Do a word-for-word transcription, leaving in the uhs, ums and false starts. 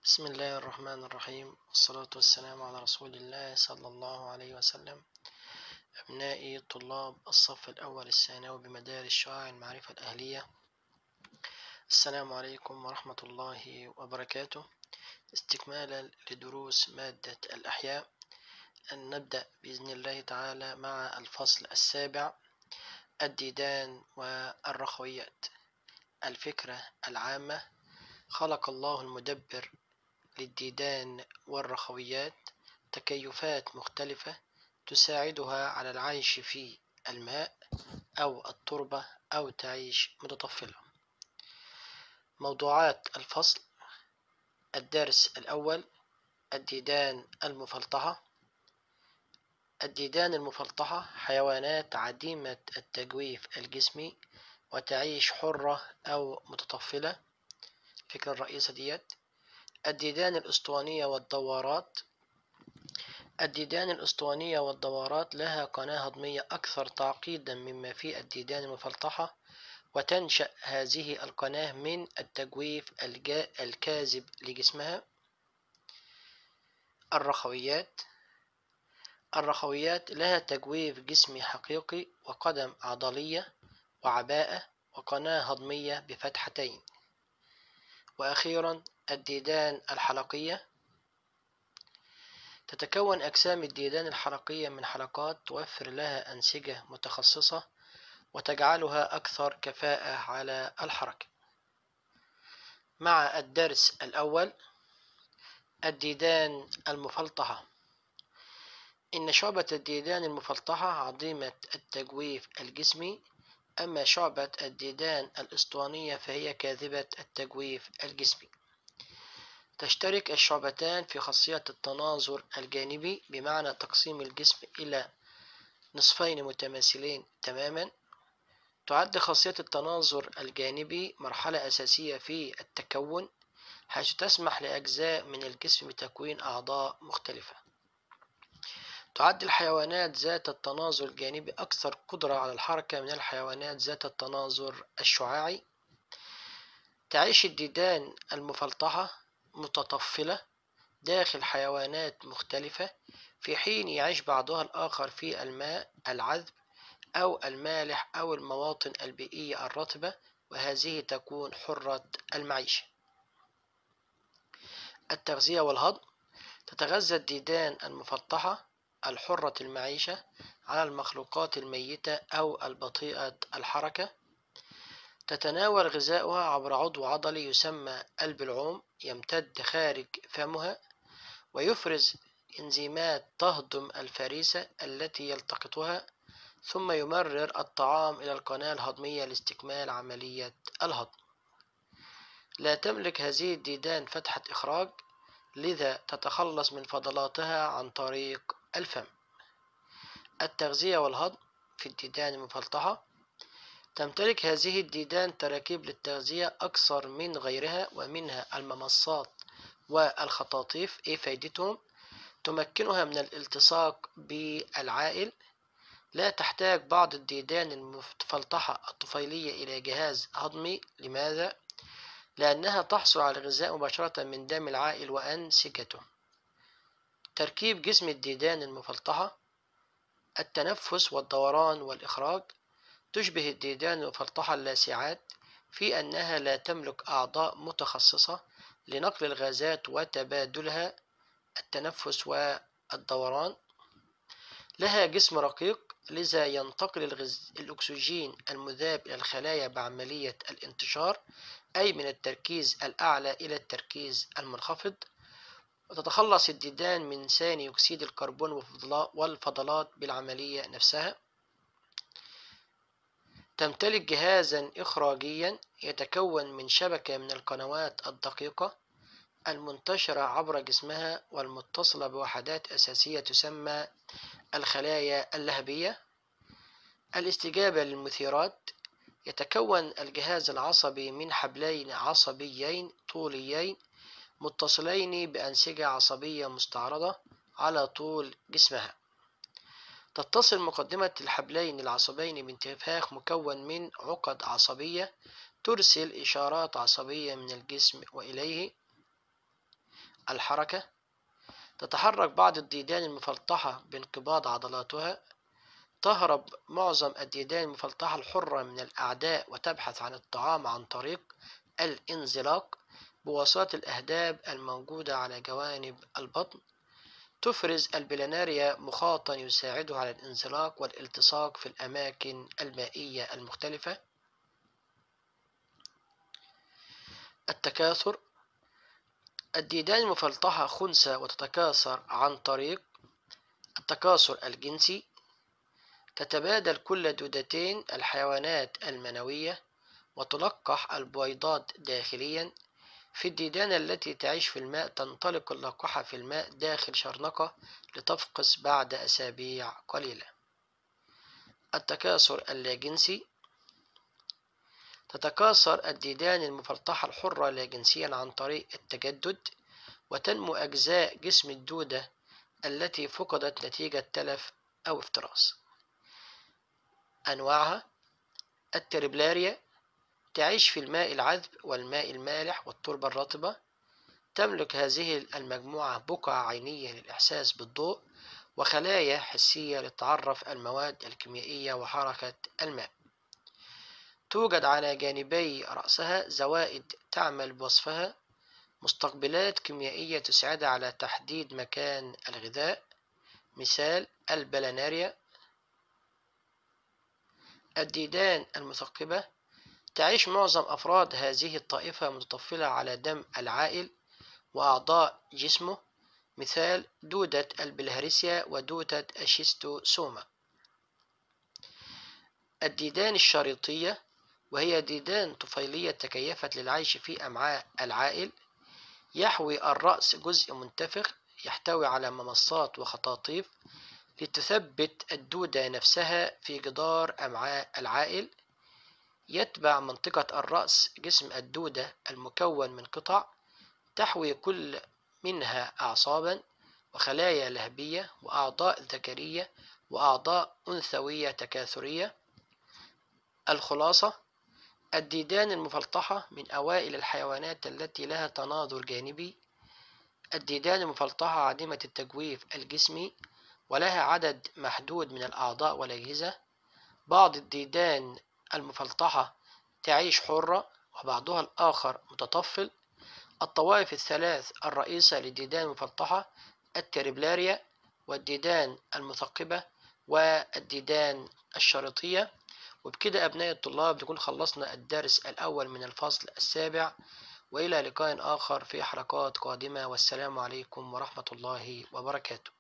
بسم الله الرحمن الرحيم، والصلاة والسلام على رسول الله صلى الله عليه وسلم. أبنائي طلاب الصف الأول الثانوي بمدارس شعاع المعرفة الأهلية، السلام عليكم ورحمة الله وبركاته. استكمالا لدروس مادة الأحياء، أن نبدأ بإذن الله تعالى مع الفصل السابع، الديدان والرخويات. الفكرة العامة: خلق الله المدبر للديدان والرخويات تكيفات مختلفة تساعدها على العيش في الماء أو التربة أو تعيش متطفلة. موضوعات الفصل: الدرس الأول: الديدان المفلطحة. الديدان المفلطحة حيوانات عديمة التجويف الجسمي وتعيش حرة أو متطفلة. الفكرة الرئيسة ديت. الديدان الأسطوانية والدوارات. الديدان الأسطوانية والدوارات لها قناة هضمية أكثر تعقيدا مما في الديدان المفلطحة، وتنشأ هذه القناة من التجويف الكاذب لجسمها. الرخويات. الرخويات لها تجويف جسمي حقيقي وقدم عضلية وعباءة وقناة هضمية بفتحتين. وأخيرا الديدان الحلقية. تتكون أجسام الديدان الحلقية من حلقات توفر لها أنسجة متخصصة وتجعلها أكثر كفاءة على الحركة. مع الدرس الأول: الديدان المفلطحة. إن شعبة الديدان المفلطحة عظيمة التجويف الجسمي، أما شعبة الديدان الأسطوانية فهي كاذبة التجويف الجسمي. تشترك الشعبتان في خاصية التناظر الجانبي، بمعنى تقسيم الجسم إلى نصفين متماثلين تماما. تعد خاصية التناظر الجانبي مرحلة أساسية في التكون، حيث تسمح لأجزاء من الجسم بتكوين أعضاء مختلفة. تعد الحيوانات ذات التناظر الجانبي أكثر قدرة على الحركة من الحيوانات ذات التناظر الشعاعي. تعيش الديدان المفلطحة متطفلة داخل حيوانات مختلفة، في حين يعيش بعضها الآخر في الماء العذب أو المالح أو المواطن البيئية الرطبة، وهذه تكون حرة المعيشة. التغذية والهضم. تتغذى الديدان المفلطحة الحرة المعيشة على المخلوقات الميتة أو البطيئة الحركة. تتناول غذاؤها عبر عضو عضلي يسمى البلعوم يمتد خارج فمها، ويفرز إنزيمات تهضم الفريسة التي يلتقطها، ثم يمرر الطعام إلى القناة الهضمية لاستكمال عملية الهضم. لا تملك هذه الديدان فتحة إخراج، لذا تتخلص من فضلاتها عن طريق الفم. التغذية والهضم في الديدان المفلطحة. تمتلك هذه الديدان تراكيب للتغذية أكثر من غيرها، ومنها الممصات والخطاطيف. إيه فايدتهم؟ تمكنها من الالتصاق بالعائل. لا تحتاج بعض الديدان المفلطحة الطفيلية إلى جهاز هضمي. لماذا؟ لأنها تحصل على الغذاء مباشرة من دم العائل وأنسجته. تركيب جسم الديدان المفلطحة: التنفس والدوران والإخراج. تشبه الديدان المفلطحة اللاسعات في أنها لا تملك أعضاء متخصصة لنقل الغازات وتبادلها. التنفس والدوران. لها جسم رقيق، لذا ينتقل الغز... الأكسجين المذاب إلى الخلايا بعملية الانتشار، أي من التركيز الأعلى إلى التركيز المنخفض. وتتخلص الديدان من ثاني أكسيد الكربون والفضلات بالعملية نفسها. تمتلك جهازا إخراجيا يتكون من شبكة من القنوات الدقيقة المنتشرة عبر جسمها والمتصلة بوحدات أساسية تسمى الخلايا اللهبية. الاستجابة للمثيرات. يتكون الجهاز العصبي من حبلين عصبيين طوليين متصلين بأنسجة عصبية مستعرضة على طول جسمها. تتصل مقدمة الحبلين العصبيين بانتفاخ مكون من عقد عصبية ترسل إشارات عصبية من الجسم وإليه. الحركة. تتحرك بعض الديدان المفلطحة بانقباض عضلاتها. تهرب معظم الديدان المفلطحة الحرة من الأعداء وتبحث عن الطعام عن طريق الانزلاق بواسطة الأهداب الموجودة على جوانب البطن. تفرز البلاناريا مخاطا يساعدها على الانزلاق والالتصاق في الأماكن المائية المختلفة. التكاثر. الديدان المفلطحة خنثى وتتكاثر عن طريق التكاثر الجنسي. تتبادل كل دودتين الحيوانات المنوية وتلقح البويضات داخليا. في الديدان التي تعيش في الماء تنطلق اللقاحة في الماء داخل شرنقة لتفقس بعد أسابيع قليلة. التكاثر اللاجنسي. تتكاثر الديدان المفلطحة الحرة لاجنسيا عن طريق التجدد، وتنمو أجزاء جسم الدودة التي فقدت نتيجة تلف أو افتراس. أنواعها: التربلاريا تعيش في الماء العذب والماء المالح والتربة الرطبة. تملك هذه المجموعة بقع عينية للإحساس بالضوء وخلايا حسية لتعرف المواد الكيميائية وحركة الماء. توجد على جانبي رأسها زوائد تعمل بوصفها، مستقبلات كيميائية تساعدها على تحديد مكان الغذاء، مثال البلاناريا. الديدان المثقبة تعيش معظم أفراد هذه الطائفة متطفلة على دم العائل وأعضاء جسمه، مثال دودة البلهارسيا ودودة الشيستوسوما. الديدان الشريطية وهي ديدان طفيلية تكيفت للعيش في أمعاء العائل. يحوي الرأس جزء منتفخ يحتوي على ممصات وخطاطيف لتثبت الدودة نفسها في جدار أمعاء العائل. يتبع منطقة الرأس جسم الدودة المكون من قطع تحوي كل منها أعصابا وخلايا لهبية وأعضاء ذكرية وأعضاء أنثوية تكاثرية. الخلاصة: الديدان المفلطحة من أوائل الحيوانات التي لها تناظر جانبي. الديدان المفلطحة عديمة التجويف الجسمي ولها عدد محدود من الأعضاء والأجهزة. بعض الديدان المفلطحة تعيش حرة وبعضها الآخر متطفل. الطوائف الثلاث الرئيسة للديدان المفلطحة التربلاريا والديدان المثقبة والديدان الشريطية. وبكده أبناء الطلاب نكون خلصنا الدرس الأول من الفصل السابع، وإلى لقاء آخر في حلقات قادمة، والسلام عليكم ورحمة الله وبركاته.